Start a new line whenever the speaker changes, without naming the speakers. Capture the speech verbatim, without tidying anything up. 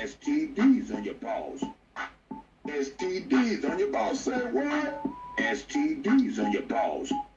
S T Ds on your balls. S T Ds on your balls. Say what? S T Ds on your balls.